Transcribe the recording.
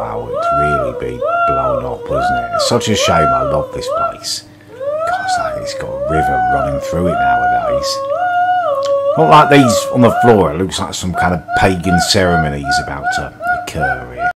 wow, it'd really be blown up, wouldn't it? It's such a shame. I love this place. Gosh, it's got a river running through it nowadays. Not like these on the floor. It looks like some kind of pagan ceremony is about to occur here.